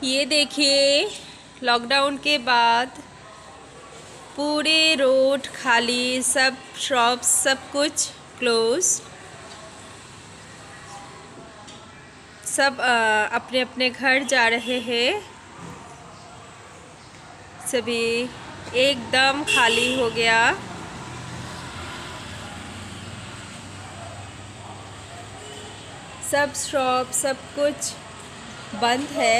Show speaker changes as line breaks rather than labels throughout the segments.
ये देखिए, लॉकडाउन के बाद पूरे रोड खाली, सब शॉप्स सब कुछ क्लोज। सब अपने अपने घर जा रहे हैं। सभी एकदम खाली हो गया। सब शॉप सब कुछ बंद है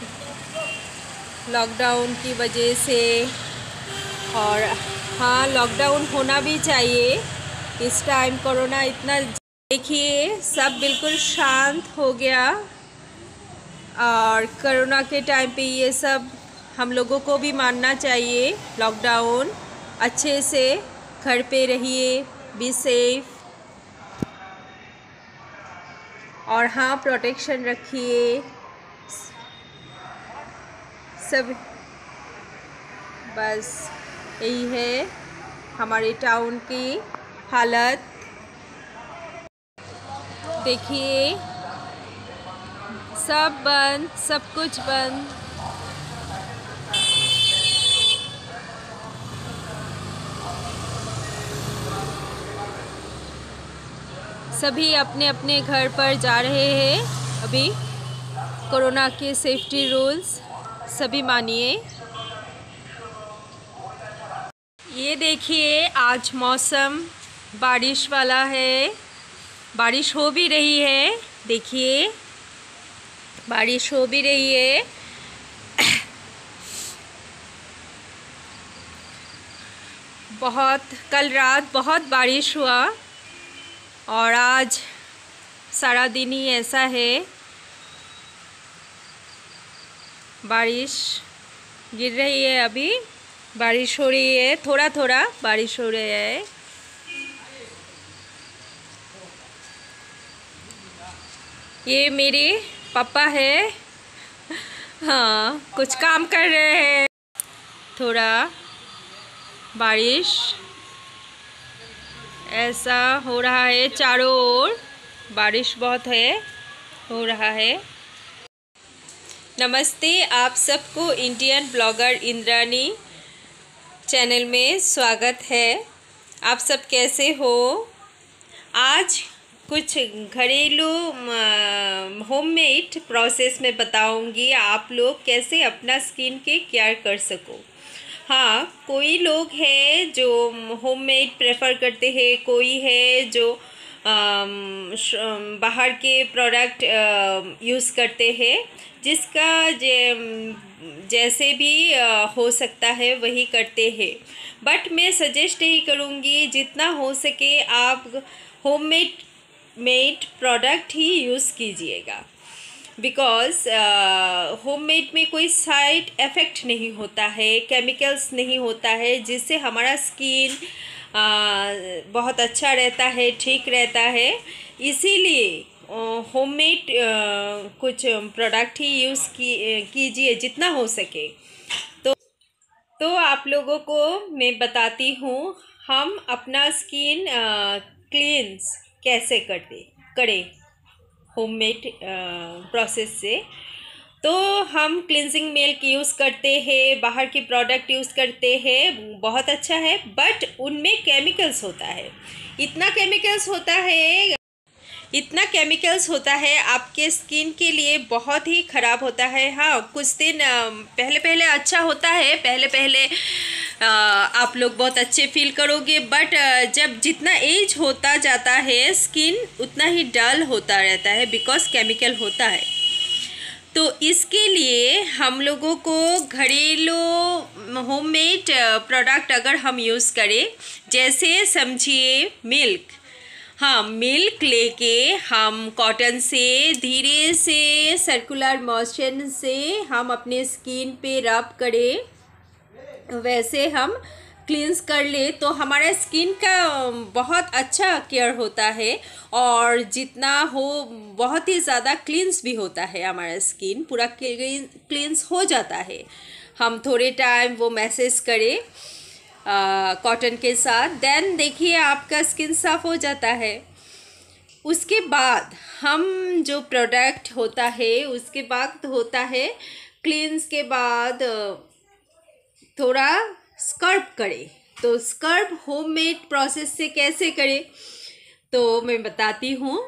लॉकडाउन की वजह से। और हाँ, लॉकडाउन होना भी चाहिए इस टाइम। कोरोना इतना, देखिए सब बिल्कुल शांत हो गया। और कोरोना के टाइम पे ये सब हम लोगों को भी मानना चाहिए। लॉकडाउन अच्छे से घर पे रहिए, बी सेफ, और हाँ प्रोटेक्शन रखिए सब। बस यही है हमारे टाउन की हालत। देखिए सब बंद, सब कुछ बंद। सभी अपने अपने घर पर जा रहे हैं अभी। कोरोना के सेफ्टी रूल्स सभी मानिए। ये देखिए, आज मौसम बारिश वाला है। बारिश हो भी रही है, देखिए बारिश हो भी रही है। कल रात बहुत बारिश हुआ और आज सारा दिन ही ऐसा है। बारिश गिर रही है, अभी बारिश हो रही है, थोड़ा थोड़ा बारिश हो रही है। ये मेरे पापा है, हाँ कुछ काम कर रहे हैं। थोड़ा बारिश ऐसा हो रहा है, चारों ओर बारिश बहुत है, हो रहा है। नमस्ते, आप सबको इंडियन ब्लॉगर इंद्रानी चैनल में स्वागत है। आप सब कैसे हो? आज कुछ घरेलू होममेड प्रोसेस में बताऊंगी आप लोग कैसे अपना स्किन के केयर कर सको। हाँ, कोई लोग हैं जो होममेड प्रेफर करते हैं, कोई है जो बाहर के प्रोडक्ट यूज़ करते हैं। जिसका जैसे भी हो सकता है वही करते हैं। बट मैं सजेस्ट यही करूँगी, जितना हो सके आप होममेड प्रोडक्ट ही यूज़ कीजिएगा। बिकॉज़ होममेड में कोई साइड इफ़ेक्ट नहीं होता है, केमिकल्स नहीं होता है, जिससे हमारा स्किन बहुत अच्छा रहता है, ठीक रहता है। इसीलिए होममेड कुछ प्रोडक्ट ही यूज़ कीजिए जितना हो सके। तो आप लोगों को मैं बताती हूँ हम अपना स्किन क्लींस कैसे करें होममेड प्रोसेस से। तो हम क्लिनजिंग मिल्क यूज़ करते हैं, बाहर के प्रोडक्ट यूज़ करते हैं, बहुत अच्छा है, बट उनमें केमिकल्स होता है। इतना केमिकल्स होता है आपके स्किन के लिए बहुत ही ख़राब होता है। हाँ, कुछ दिन पहले अच्छा होता है, पहले आप लोग बहुत अच्छे फील करोगे, बट जब जितना एज होता जाता है स्किन उतना ही डल होता रहता है, बिकॉज केमिकल होता है। तो इसके लिए हम लोगों को घरेलू होममेड प्रोडक्ट अगर हम यूज़ करें, जैसे समझिए मिल्क। हाँ, मिल्क लेके हम कॉटन से धीरे से सर्कुलर मोशन से हम अपने स्किन पे रब करें, वैसे हम क्लींस कर ले तो हमारा स्किन का बहुत अच्छा केयर होता है। और जितना हो बहुत ही ज़्यादा क्लींस भी होता है, हमारा स्किन पूरा क्लींस हो जाता है। हम थोड़े टाइम वो मैसेज करें कॉटन के साथ, देन देखिए आपका स्किन साफ हो जाता है। उसके बाद हम जो प्रोडक्ट होता है, उसके बाद होता है क्लींस के बाद थोड़ा स्क्रब करें। तो स्क्रब होममेड प्रोसेस से कैसे करें तो मैं बताती हूँ।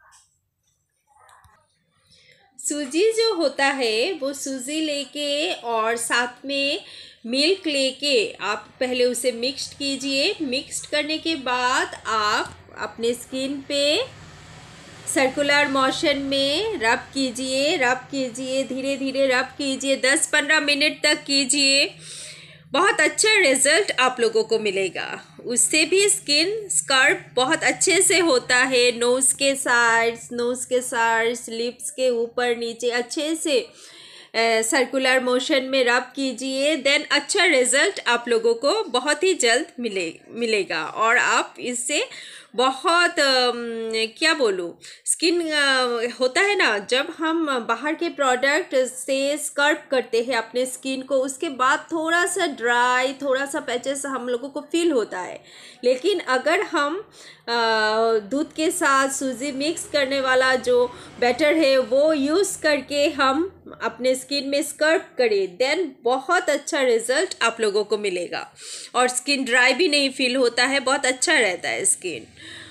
सूजी जो होता है वो सूजी लेके और साथ में मिल्क लेके आप पहले उसे मिक्स्ड कीजिए। मिक्स्ड करने के बाद आप अपने स्किन पे सर्कुलर मोशन में रब कीजिए, धीरे धीरे रब कीजिए, 10-15 मिनट तक कीजिए। बहुत अच्छा रिजल्ट आप लोगों को मिलेगा। उससे भी स्किन स्क्रब बहुत अच्छे से होता है। नोज़ के साइड्स, लिप्स के ऊपर नीचे अच्छे से सर्कुलर मोशन में रब कीजिए। देन अच्छा रिजल्ट आप लोगों को बहुत ही जल्द मिलेगा। और आप इससे बहुत क्या बोलूँ, स्किन होता है ना, जब हम बाहर के प्रोडक्ट से स्क्रब करते हैं अपने स्किन को, उसके बाद थोड़ा सा ड्राई, थोड़ा सा पैचेस हम लोगों को फील होता है। लेकिन अगर हम दूध के साथ सूजी मिक्स करने वाला जो बैटर है वो यूज़ करके हम अपने स्किन में स्क्रब करें, देन बहुत अच्छा रिजल्ट आप लोगों को मिलेगा। और स्किन ड्राई भी नहीं फील होता है, बहुत अच्छा रहता है स्किन।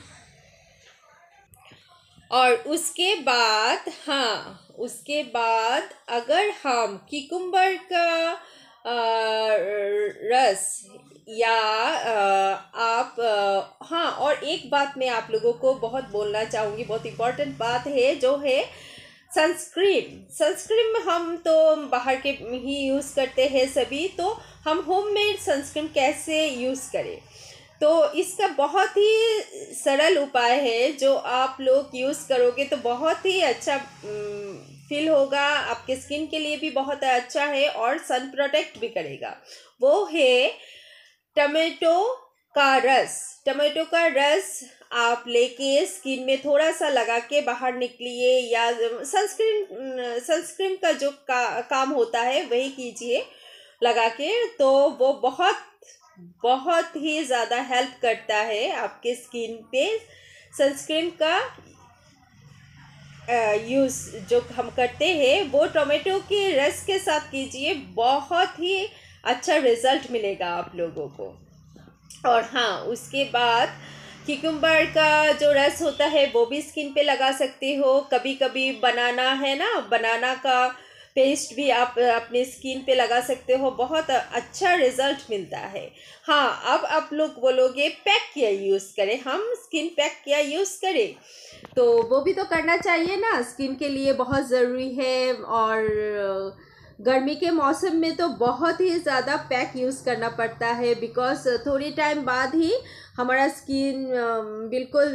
और उसके बाद अगर हम किकुम्बर का रस या हाँ, और एक बात मैं आप लोगों को बहुत बोलना चाहूँगी, बहुत इम्पोर्टेंट बात है, जो है सनस्क्रीन हम तो बाहर के ही यूज़ करते हैं सभी। तो हम होममेड सनस्क्रीन कैसे यूज़ करें, तो इसका बहुत ही सरल उपाय है जो आप लोग यूज़ करोगे तो बहुत ही अच्छा फील होगा। आपके स्किन के लिए भी बहुत अच्छा है और सन प्रोटेक्ट भी करेगा। वो है टमाटो का रस आप लेके स्किन में थोड़ा सा लगा के बाहर निकलिए, या सनस्क्रीन का जो काम होता है वही कीजिए लगा के। तो वो बहुत ही ज़्यादा हेल्प करता है आपके स्किन पे। सनस्क्रीन का यूज़ जो हम करते हैं वो टोमेटो के रस के साथ कीजिए, बहुत ही अच्छा रिज़ल्ट मिलेगा आप लोगों को। और हाँ, उसके बाद क्यूकम्बर का जो रस होता है वो भी स्किन पे लगा सकते हो। कभी कभी बनाना का पेस्ट भी आप अपने स्किन पे लगा सकते हो, बहुत अच्छा रिजल्ट मिलता है। हाँ, अब आप लोग बोलोगे पैक किया यूज़ करें, हम स्किन पैक किया यूज़ करें, तो वो भी तो करना चाहिए ना, स्किन के लिए बहुत ज़रूरी है। और गर्मी के मौसम में तो बहुत ही ज़्यादा पैक यूज़ करना पड़ता है, बिकॉज थोड़ी टाइम बाद ही हमारा स्किन बिल्कुल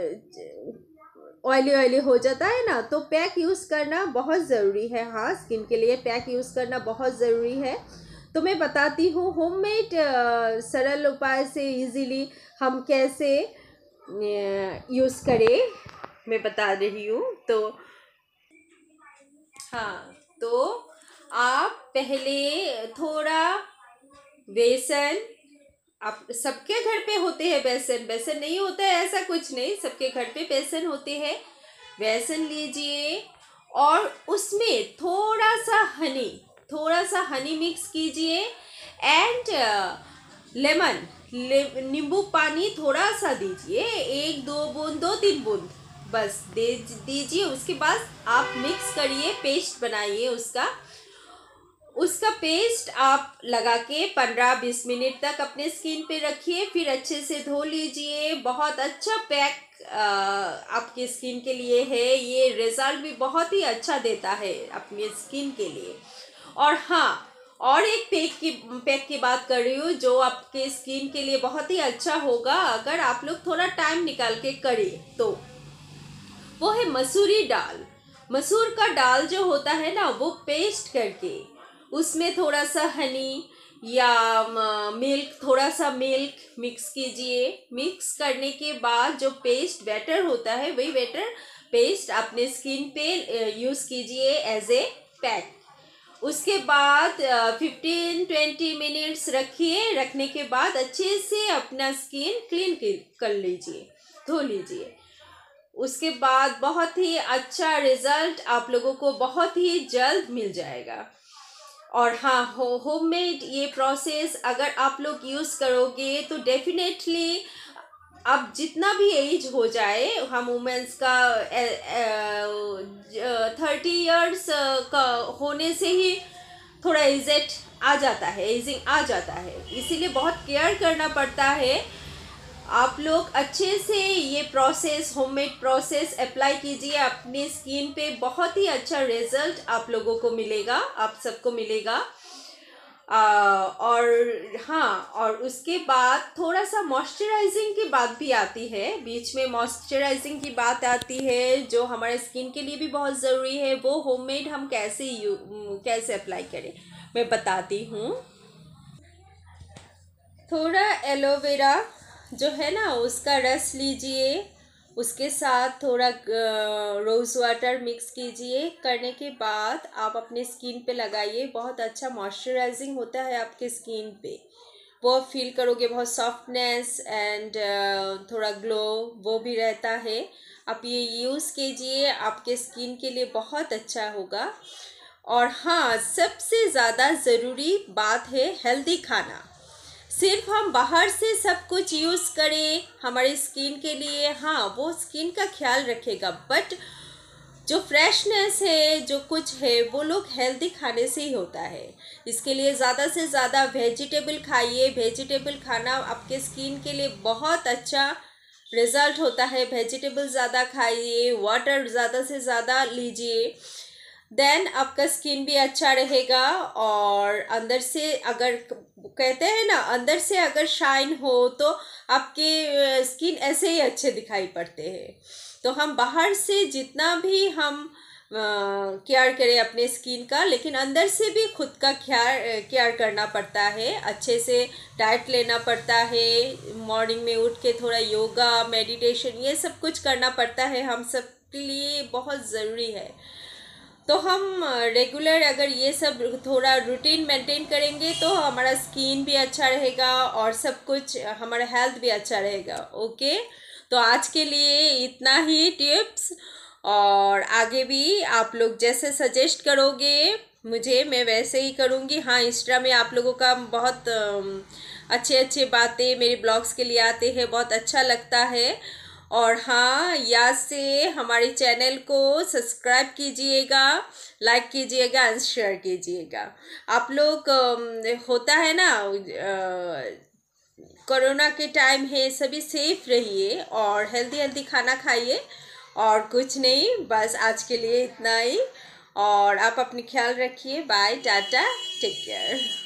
ऑयली हो जाता है ना। तो पैक यूज़ करना बहुत ज़रूरी है। हाँ, स्किन के लिए पैक यूज़ करना बहुत ज़रूरी है। तो मैं बताती हूँ होममेड सरल उपाय से इजीली हम कैसे यूज़ करें, मैं बता रही हूँ। तो हाँ, तो आप पहले थोड़ा बेसन, आप सबके घर पे होते हैं बेसन नहीं होता है ऐसा कुछ नहीं, सबके घर पे बेसन होते हैं। बेसन लीजिए और उसमें थोड़ा सा हनी मिक्स कीजिए एंड लेमन, नींबू पानी थोड़ा सा दीजिए, 1-2 बूंद 2-3 बूंद बस दीजिए। उसके बाद आप मिक्स करिए, पेस्ट बनाइए उसका पेस्ट आप लगा के 15-20 मिनट तक अपने स्किन पे रखिए, फिर अच्छे से धो लीजिए। बहुत अच्छा पैक आपके स्किन के लिए है, ये रिजल्ट भी बहुत ही अच्छा देता है अपने स्किन के लिए। और हाँ, और एक पैक की बात कर रही हूँ जो आपके स्किन के लिए बहुत ही अच्छा होगा अगर आप लोग थोड़ा टाइम निकाल के करें, तो वो है मसूरी दाल। मसूर का दाल जो होता है ना, वो पेस्ट करके उसमें थोड़ा सा हनी या थोड़ा सा मिल्क मिक्स कीजिए। मिक्स करने के बाद जो पेस्ट बैटर होता है, वही बैटर पेस्ट अपने स्किन पे यूज़ कीजिए एज ए पैक। उसके बाद 15-20 मिनट्स रखिए। रखने के बाद अच्छे से अपना स्किन क्लीन कर लीजिए, धो लीजिए। उसके बाद बहुत ही अच्छा रिजल्ट आप लोगों को बहुत ही जल्द मिल जाएगा। और हाँ, होममेड ये प्रोसेस अगर आप लोग यूज़ करोगे तो डेफिनेटली अब जितना भी एज हो जाए, हम वुमेंस का 30 इयर्स का होने से ही थोड़ा एजेड आ जाता है, एजिंग आ जाता है, इसीलिए बहुत केयर करना पड़ता है। आप लोग अच्छे से ये प्रोसेस, होममेड प्रोसेस अप्लाई कीजिए अपनी स्किन पे, बहुत ही अच्छा रिजल्ट आप लोगों को मिलेगा, आप सबको मिलेगा। और हाँ, और उसके बाद थोड़ा सा मॉइस्चराइजिंग की बात भी आती है, बीच में मॉइस्चराइजिंग की बात आती है जो हमारे स्किन के लिए भी बहुत ज़रूरी है। वो होममेड हम कैसे अप्लाई करें, मैं बताती हूँ। थोड़ा एलोवेरा जो है ना, उसका रस लीजिए, उसके साथ थोड़ा रोज़ वाटर मिक्स कीजिए, करने के बाद आप अपने स्किन पे लगाइए। बहुत अच्छा मॉइस्चराइजिंग होता है आपके स्किन पे, वो आप फील करोगे, बहुत सॉफ्टनेस एंड थोड़ा ग्लो वो भी रहता है। आप ये यूज़ कीजिए, आपके स्किन के लिए बहुत अच्छा होगा। और हाँ, सबसे ज़्यादा ज़रूरी बात है हेल्दी खाना। सिर्फ हम बाहर से सब कुछ यूज़ करें हमारी स्किन के लिए, हाँ वो स्किन का ख्याल रखेगा, बट जो फ्रेशनेस है, जो कुछ है, वो लोग हेल्दी खाने से ही होता है। इसके लिए ज़्यादा से ज़्यादा वेजिटेबल खाइए। वेजिटेबल खाना आपके स्किन के लिए बहुत अच्छा रिजल्ट होता है। वेजिटेबल ज़्यादा खाइए, वाटर ज़्यादा से ज़्यादा लीजिए, देन आपका स्किन भी अच्छा रहेगा। और अंदर से अगर कहते हैं ना, अंदर से अगर शाइन हो तो आपके स्किन ऐसे ही अच्छे दिखाई पड़ते हैं। तो हम बाहर से जितना भी हम केयर करें अपने स्किन का, लेकिन अंदर से भी खुद का केयर करना पड़ता है। अच्छे से डाइट लेना पड़ता है, मॉर्निंग में उठ के थोड़ा योगा, मेडिटेशन, ये सब कुछ करना पड़ता है, हम सब के लिए बहुत ज़रूरी है। तो हम रेगुलर अगर ये सब थोड़ा रूटीन मेंटेन करेंगे तो हमारा स्किन भी अच्छा रहेगा और सब कुछ, हमारा हेल्थ भी अच्छा रहेगा। ओके, तो आज के लिए इतना ही टिप्स, और आगे भी आप लोग जैसे सजेस्ट करोगे मुझे, मैं वैसे ही करूँगी। हाँ, इंस्टा में आप लोगों का बहुत अच्छे अच्छे बातें मेरे ब्लॉग्स के लिए आते हैं, बहुत अच्छा लगता है। और हाँ, याद से हमारे चैनल को सब्सक्राइब कीजिएगा, लाइक कीजिएगा एंड शेयर कीजिएगा। आप लोग होता है ना, कोरोना के टाइम है, सभी सेफ रहिए और हेल्दी हेल्दी खाना खाइए। और कुछ नहीं, बस आज के लिए इतना ही। और आप अपनी ख्याल रखिए। Bye, tata, take care.